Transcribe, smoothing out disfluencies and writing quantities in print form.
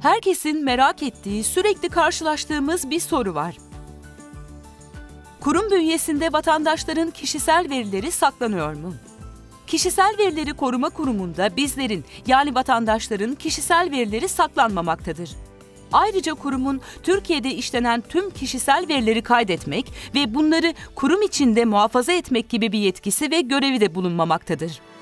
Herkesin merak ettiği, sürekli karşılaştığımız bir soru var. Kurum bünyesinde vatandaşların kişisel verileri saklanıyor mu? Kişisel Verileri Koruma Kurumu'nda bizlerin, yani vatandaşların kişisel verileri saklanmamaktadır. Ayrıca kurumun Türkiye'de işlenen tüm kişisel verileri kaydetmek ve bunları kurum içinde muhafaza etmek gibi bir yetkisi ve görevi de bulunmamaktadır.